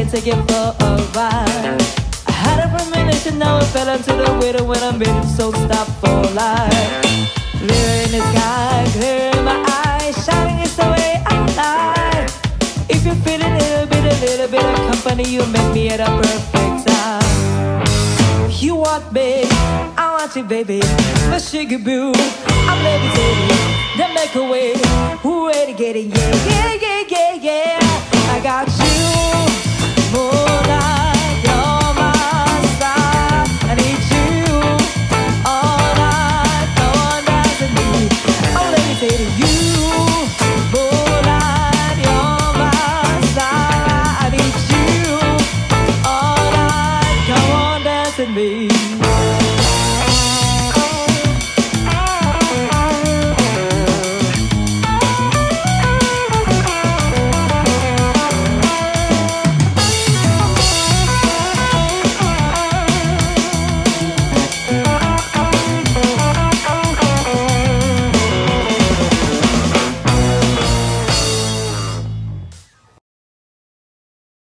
me take it for a ride. I had a premonition, now I fell into the winter when I'm ready, so stop for life. Clear in the sky, clear in my eyes, shining is the way I like. If you feel a little bit of company, you make me at a perfect time. You want me, I want you, baby. My sugar boo, I'm levitating. Then make a way, way to get it, yeah, yeah, yeah, yeah, yeah. I got you, moonlight, you're my side. I need you all night, no one does to me. I'm levitating you, moonlight, you're my side. I need you all night, come on, dance with me.